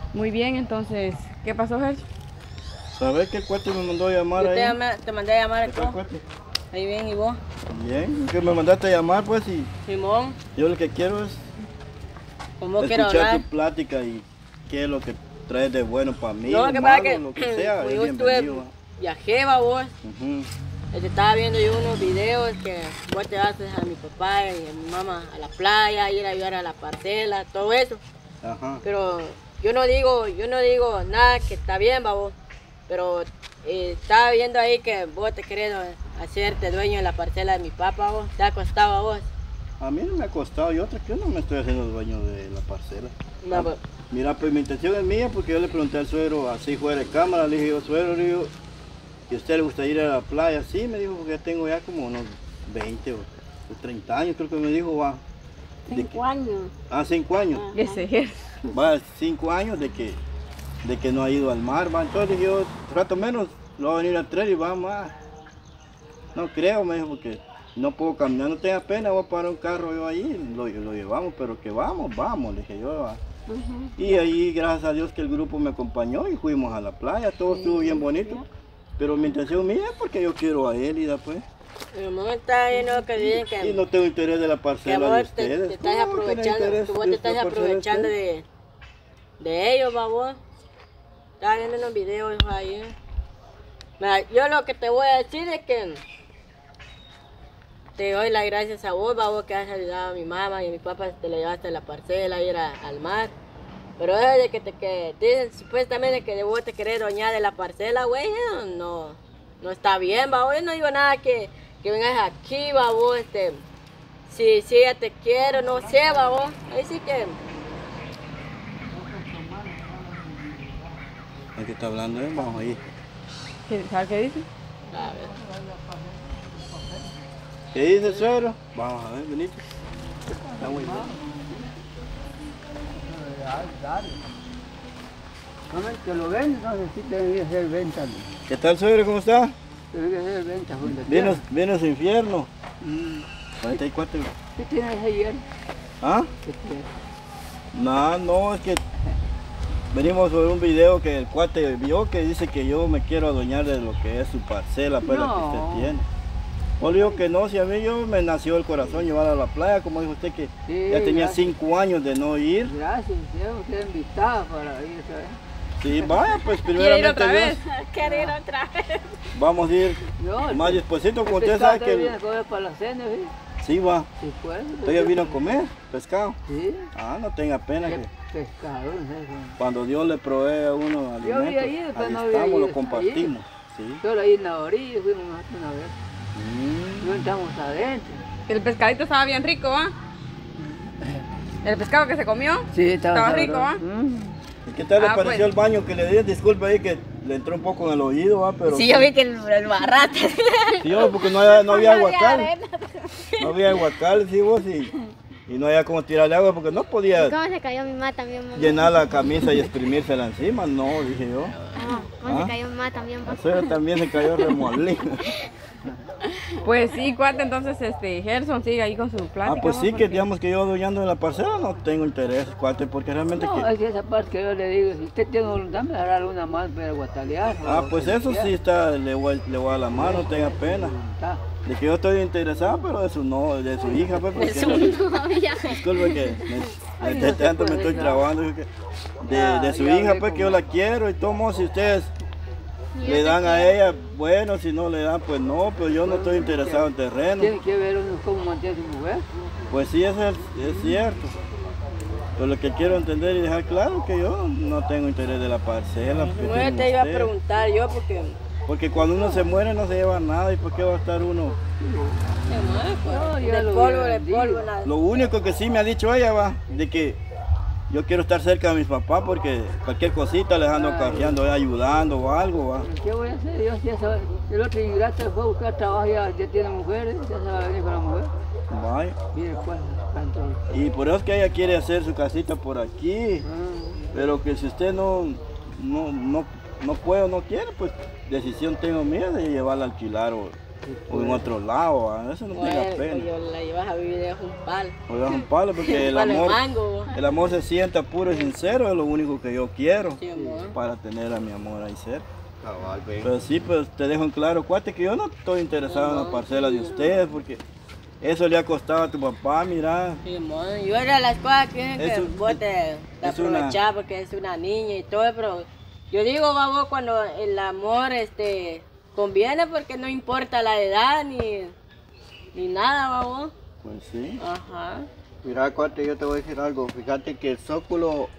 Muy bien, entonces, ¿qué pasó, Gerson? ¿Sabes que el cuate me mandó a llamar Yo ahí? te mandé a llamar ¿Qué tal, acá. cuate? Ahí bien, ¿y vos? Bien, que me mandaste a llamar pues y Simón, yo lo que quiero es ¿cómo quiero escuchar hablar? tu plática y qué es lo que traes de bueno para mí, No, o lo que pasa es malo, lo que que sea, como es yo bienvenido. viajé, va vos. Ujú. Estaba viendo yo unos videos que vos te vas a mi papá y a mi mamá a la playa, ir a ayudar a la parcela, todo eso. Ajá. Pero yo no digo nada que está bien, va vos. Pero estaba viendo ahí que vos te querés hacerte dueño de la parcela de mi papá, vos. ¿Te ha costado a vos? A mí no me ha costado, y otra que yo no me estoy haciendo dueño de la parcela. No, pues, Mira, pues mi intención es mía porque yo le pregunté al suegro así fuera de cámara, le dije yo, suegro, le digo, ¿y a usted le gusta ir a la playa? Sí, me dijo, porque ya tengo ya como unos 20 o 30 años, creo que me dijo, va. 5 años. Ah, 5 años. Ese Gerson. Va, 5 años de que no ha ido al mar, va. Entonces yo, rato menos, lo voy a venir a traer y vamos a... No creo, me dijo, porque no puedo caminar, no tenga pena, voy a parar un carro yo ahí, lo llevamos, pero que vamos, le dije yo, va. Y ahí, gracias a Dios que el grupo me acompañó y fuimos a la playa, todo estuvo bien bonito. Pero mi intención mía es porque yo quiero a él y después. el momento está lleno que dicen Y que, no tengo interés de la que parcela vos de te ustedes. estás No, aprovechando, interés que vos de te estás la parcela de aprovechando ustedes. de ellos, va vos. Estaba viendo unos videos ahí. Mira, yo lo que te voy a decir es que te doy las gracias a vos, va vos que has ayudado a mi mamá y a mi papá, te le llevaste a la parcela, ir al mar. Pero eso de que dicen supuestamente que de vos te querés doñar de la parcela, güey, eso no está bien, va vos. Yo no digo nada que vengas aquí, va vos, si ella te quiere, no sé, va vos. Ahí sí que... ¿De qué está hablando él? Vamos ahí. ¿Sabes qué dice? A ver. ¿Qué dice el suegro? Vamos a ver, venite. Está muy bien. Que lo vende, entonces sí tiene que hacer venta. ¿Qué tal, suegro? ¿Cómo está? Tiene que hacer venta. Junto Viene a su infierno. 44. ¿Qué tienes ayer? ¿Ah? ¿Qué tienes? No, es que venimos sobre un video que el cuate vio que dice que yo me quiero adueñar de lo que es su parcela, pues la que usted No. tiene. Yo le digo que no, si a mí yo me nació el corazón llevar a la playa, como dijo usted que Sí, ya tenía gracias. 5 años de no ir. Gracias, usted invitado para ir, ¿sabes? Sí, vaya, pues ¿Quiere ir primeramente otra Dios, vez? Quiero ir otra vez. vamos a ir No, más despuesito, como usted pescado sabe que... viene a comer para la cena, ¿sí? Sí, va. Sí, pues. ¿Usted ya vino a comer pescado? Sí, Ah, no tenga pena que pescado, no sé. cuando Dios le provee a uno Yo alimentos, vi ahí, pero ahí no vi estamos, ahí, lo compartimos. Sí. Solo ahí en la orilla fuimos una vez. Mm. No estamos adentro. El pescadito estaba bien rico, ¿va? ¿El pescado que se comió? Sí, Estaba rico, ¿va? ¿Y qué tal le Ah, pareció pues. el baño que le di? Disculpe ahí que le entró un poco en el oído, ¿va? Pero Sí, yo vi que el barrate. sí, yo, porque no había aguacal. No había aguacal, sí, vos, y no había como tirarle agua porque no podía ¿Cómo se cayó mi mamá también, mamá? llenar la camisa y exprimírsela encima. No, dije yo. ¿Cómo ¿Ah? se cayó mi mamá también? La suegra también se cayó remolino. Pues sí, cuate, entonces Gerson sigue ahí con su plática. Ah, pues ¿va? sí, que Porque- digamos que yo adueñando en la parcela no tengo interés, cuate, porque realmente No, que... es que esa parte que yo le digo, si usted tiene voluntad, me dará alguna más para guatalear. Ah, pues eso sí está, le voy a dar la mano, no tenga pena. De que yo estoy interesado, pero de su no, de su hija, pues, porque disculpe que de tanto me estoy trabando, de su hija, pues, que yo la quiero y tomo, si ustedes le dan a ella, bueno, si no le dan, pues no, pero yo no estoy interesado en terreno. Tiene que ver uno cómo mantiene a su mujer. Pues sí, eso es cierto. Pero lo que quiero entender y dejar claro que yo no tengo interés de la parcela. porque No tienen te iba a ustedes. preguntar yo porque... Porque cuando uno se muere no se lleva nada y por qué va a estar uno. No, yo De lo polvo, hubiera de vendido. polvo, nada. Lo único que sí me ha dicho ella va, de que yo quiero estar cerca de mis papás porque cualquier cosita les ando cargando, ayudando o algo va. ¿Qué voy a hacer? Yo ya sabía, el otro ingrato fue a buscar trabajo, ya tiene mujeres, ya se va a venir con la mujer. Vaya. Mire pues, tanto. Y por eso es que ella quiere hacer su casita por aquí. Pero que si usted no puede o no quiere, pues decisión tengo mía de llevarla a alquilar o o en otro lado, eso no tenga Bueno, pena. yo la llevas a vivir es un palo. O das un palo porque Un palo de mango. el amor se sienta puro y sincero, es lo único que yo quiero Sí, amor. para tener a mi amor ahí cerca. Cabal, ve. Pero sí, pues te dejo en claro, cuate, que yo no estoy interesado en la parcela de ustedes porque eso le ha costado a tu papá, mira. Sí, amor. Yo era las cosas que dicen que Eso- vos te es una- aprovechás porque es una niña y todo, pero yo digo, babo, cuando el amor conviene porque no importa la edad ni nada, babo. Pues sí. Ajá. Mira, cuate, yo te voy a decir algo. Fíjate que el Zóculo,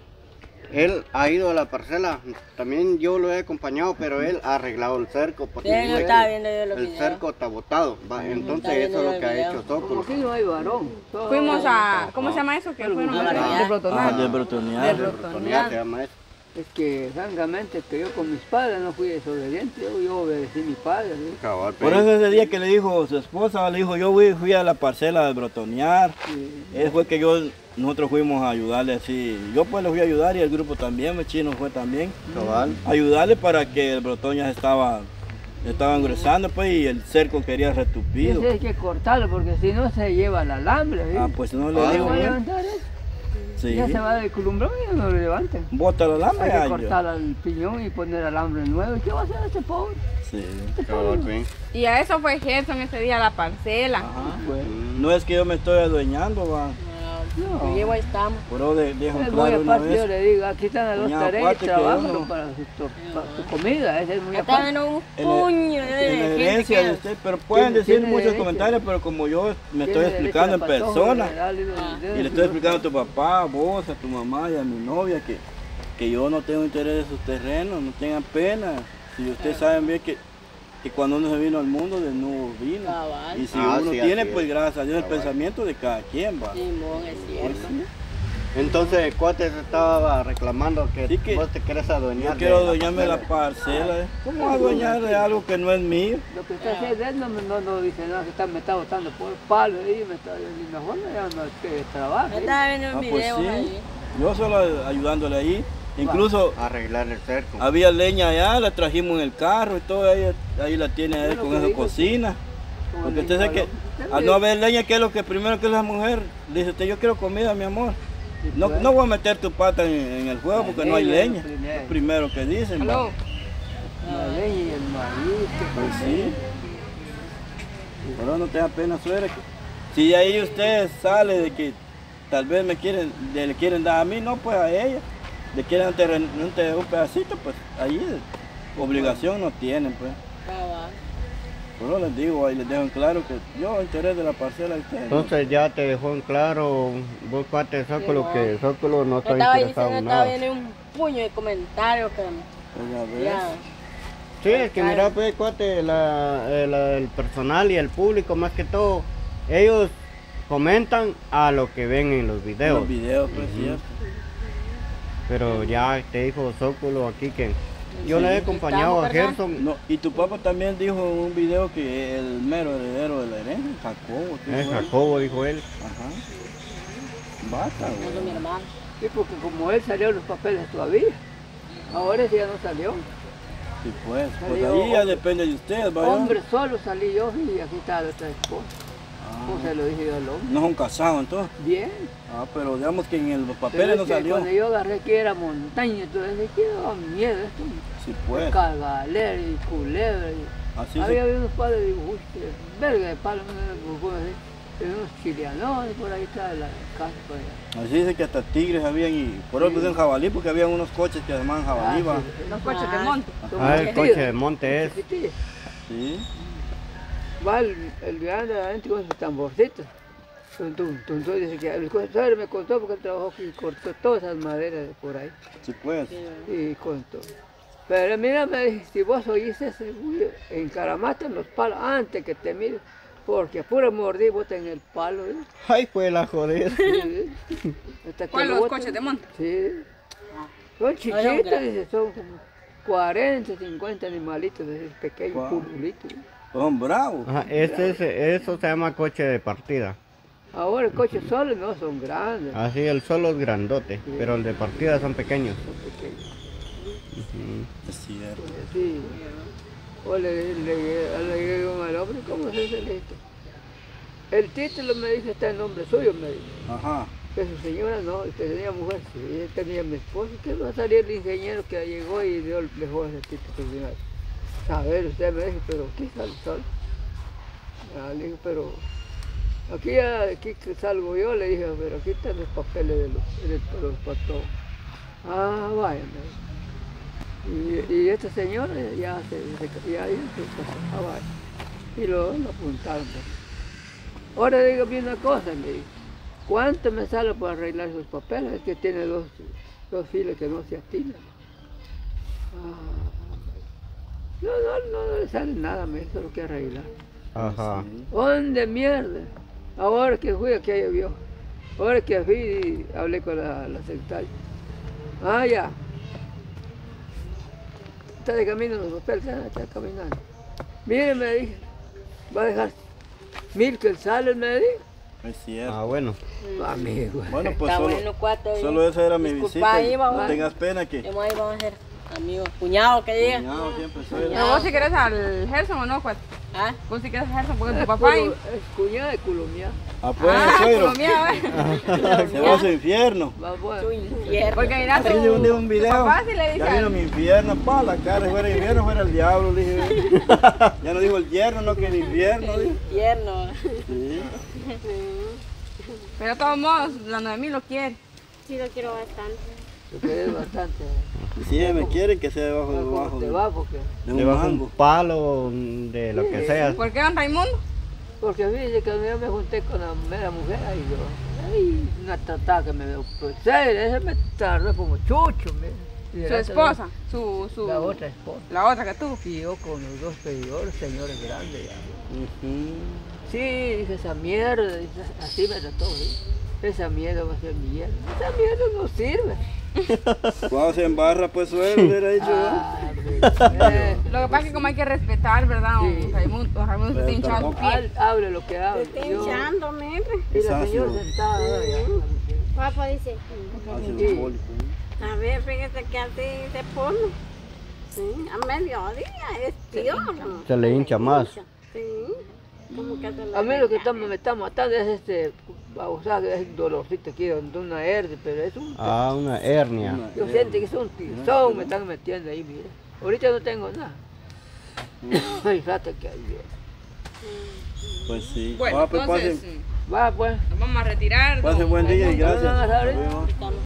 él ha ido a la parcela. También yo lo he acompañado, pero él ha arreglado el cerco. Porque Sí, yo dice estaba que viendo yo los el videos. cerco está botado. ¿va? Entonces viendo eso es yo lo que el ha video. hecho Como Zóculo. aquí no hay varón. todo- Fuimos a, ¿cómo se llama eso? Que fueron A a barbear. de brotonar. De brotonear. De Brotonear se brotonear. llama eso. Es que, francamente, que yo con mis padres no fui desobediente. Yo obedecí a mis padres. ¿sí? Cabal, Por ve. eso ese día que le dijo su esposa, le dijo, yo fui a la parcela de brotonear. Él fue que nosotros fuimos a ayudarle así. Yo pues le fui a ayudar y el grupo también, el chino fue también. Cabal. Ayudarle para que el brotón ya estaba engrosando pues y el cerco quería retupido. Ese hay que cortarlo porque si no se lleva el alambre. ¿sí? Ah, pues no le ¿Cómo digo, va a ¿no? levantar eso? Sí. Ya se va del columbrón y no lo levanten. Bota la lámpara. Hay que ay, yo. cortar el piñón y poner alambre nuevo. ¿Y qué va a hacer este pobre? Sí. Cabal, ve. Y a eso fue Gerson ese día a la parcela. Ajá, pues. No es que yo me estoy adueñando, va. No. Y ahí estamos. Pero dejo Es muy claro una aparte, yo vez. le digo, aquí están las dos Doña tareas, Aparte, que trabájalo uno- para su comida, ese es muy Está aparte. viendo un En la- puño En la de gente herencia de que... usted, pero pueden Tiene- decir tiene muchos derecho. comentarios, pero como yo me estoy Tiene explicando en derecho a la patoja, persona, darle los Ah. dedos, y le estoy explicando a tu papá, a vos, a tu mamá y a mi novia que yo no tengo interés en sus terrenos, no tengan pena. Si ustedes saben bien que cuando uno se vino al mundo, de nuevo vino. Cabal. Y si Ah, uno sí, tiene, así pues es. gracias a Dios, el Cabal. pensamiento de cada quien va. Simón, es Pues cierto. sí. Entonces, cuate se estaba reclamando que, Sí que vos te querés adueñar. Yo quiero de la adueñarme de la parcela. parcela. ¿Cómo adueñar de algo que no es mío? Lo que está haciendo él no dice nada, que me está botando por palo y me está y mejor me llama que trabaje. Estaba viendo un Ah, pues video sí. ahí. Yo solo ayudándole ahí. Incluso Arreglar el cerco. había leña allá, la trajimos en el carro y todo, ahí la tiene él, Bueno, con que eso dijo, cocina. Como Porque dijo usted sabe que Alonso, al no haber leña, ¿qué es lo que primero que es la mujer? Dice usted, yo quiero comida, mi amor. Sí, No, pues. no voy a meter tu pata en el fuego porque no hay leña. Primero. Lo primero que dicen. va. Aló. La leña y el maíz. Pues sí. Pero no te da pena, suegra. Si de ahí usted sale de que tal vez le quieren dar a mí, no, pues a ella. Le quieren un pedacito, pues ahí obligación no tienen, pues. Cabal. Pero les digo, ahí les dejo en claro que yo interés de la parcela de ustedes. Entonces ya te dejó en claro, vos cuate de Zócalo, que Zócalo no está Estaba interesado diciendo, en estaba nada. viendo un puño de comentarios que Pues ya ves. ya. Sí, es que mira, pues, cuate, el personal y el público, más que todo, ellos comentan a lo que ven en los videos. Los videos, pues cierto. Pero ya te dijo Zócalo aquí que yo le he acompañado a Estamos, Gerson. No, y tu papá también dijo en un video que el mero heredero de la herencia, Jacobo. ¿qué Es fue? Jacobo, dijo él. Ajá. Basta, Con güey. mi hermano. Sí, porque como él salió los papeles todavía, ahora ese ya no salió. Sí, pues. Pues Salió ahí ya hombre. depende de ustedes, vaya. Hombre solo salí yo y aquí está la otra esposa. Como se lo dije yo al hombre. No son casados entonces. Bien. Ah, pero digamos que en los Pero papeles es no que salió. cuando yo agarré que era montaña, entonces que daba miedo esto. Sí, pues. Cargalera y culebra. Así Había se... unos padres, digo, uy, qué verga de palo, no sé, pero unos chilianones por ahí está la casa por allá. Así dice que hasta tigres habían y por eso pusieron jabalí porque había unos coches que se llamaban jabalí, va. Los coches de monte. Ah, el coche de monte es. Chiquitillos. Sí. Va el grande adentro con sus tamborcitos. Tum, tum, tum, tum, dice que el contador me contó porque él trabajó aquí y cortó todas esas maderas de por ahí. Sí, pues. Y contó. Pero mira, me dice, si vos oíste ese ruido, encaramate en los palos antes que te mire, porque a pura mordida botan en el palo. ¿eh? Ay, fue la joder. Sí, hasta que ¿Cuál lo los botan. coches de monte? Sí. Son chiquitos, dice, son como 40, 50 animalitos, de esos pequeños Wow. purulitos. Pues son bravos. Ajá, eso se llama coche de partida. Ahora el coche solo no son grandes, Así el solo es grandote, pero el de partida son pequeños. son pequeños. Ujú. Es cierto. Sí. O le digo al hombre, ¿cómo es ese listo? El título me dice está en nombre suyo, me dice. Ajá. Que su señora no, que tenía mujer, sí, él tenía mi esposo, que va a salir el ingeniero que llegó y dejó ese título final. A ver, usted me dijo, pero aquí sale el sol. Le dije, pero aquí que salgo yo, le dije, pero aquí están los papeles de los patrón. Ah, vaya, me dijo. Y esta señora ya se casó, ah, vaya. Y lo apuntaron. Ahora dígame una cosa, me dijo. ¿Cuánto me sale para arreglar esos papeles? Es que tiene dos filas que no se atinan. No le sale nada, me dijo, solo que arreglar. Ajá. ¿Dónde mierda? Ahora que fui, aquí llovió. Ahora que fui y hablé con la secretaria. Ah, ya. Está de camino los papeles, está caminando. Mire, me dije, va a dejar 1000 que sale, me dijo. Es cierto. Ah, bueno. Amigo. Bueno, pues Está solo, bueno, cuate. solo esa era mi Disculpa, visita. ahí Y vamos. no tengas pena que... Ahí vamos a ser amigos. Cuñado, que diga. Cuñado siempre soy. Pero vos si querés al Gerson o no, cuate. ¿Ah? Vos si querés al Gerson porque tu Es papá ahí. cuñada de Colombia. Apoya, suegro. Colombia, Se va a su infierno. Va, bueno. Tu infierno. porque mira Así tu, le hundí un tu video. papá si le dice Ya vino al- mi infierno, pa, la cara, si fuera infierno, fuera el diablo, le dije. Ya no dijo el yerno, no que el infierno, dije. Infierno. Sí. Pero de todos modos, la Noemí lo quiere. Sí, lo quiero bastante. Lo que es bastante. Si ella me quiere, que sea debajo Debajo, que. de un Debajo mango. un palo de lo que sea. ¿Por qué, don Raimundo? Porque fíjese que yo me junté con la mera mujer y yo, ay, una tratada que me dio, pues, esa me tardó como chucho, y Su delante esposa, de la otra esposa. la otra que tú. Y yo con los dos pedidores, señores grandes ya. Ujú. Sí, dije, esa mierda, dice, así me trató, ¿sí? Esa mierda va a ser mi hierba. Esa mierda no sirve. Cuando se embarra, pues suelo, le hubiera dicho. Ah, Lo que pasa es que como hay que respetar, ¿verdad? Sí. Don Raimundo, don Raimundo se Pero está hinchando tampoco- piel. hable lo que hable. Estoy Yo- hinchando, mire. Y la señora sentada allá. Papá dice, Ácido fólico. a ver, fíjese que así se pone. Sí, a mediodía es peor. ¿no? Se le hincha más. Sí, como que se le A mí lo que hincha. me está matando es o sea, es un dolorcito aquí donde una hernia, pero es un... Ah, una hernia. Yo siento que es un tizón, me están metiendo ahí, mire. Ahorita no tengo nada. Ay, fíjate que hay. Pues sí. Bueno, Ah, pues entonces pasen, Va, pues. nos vamos a retirar. pasen don buen día y Raimundo. gracias. Vamos a Nos ver. vemos. Estamos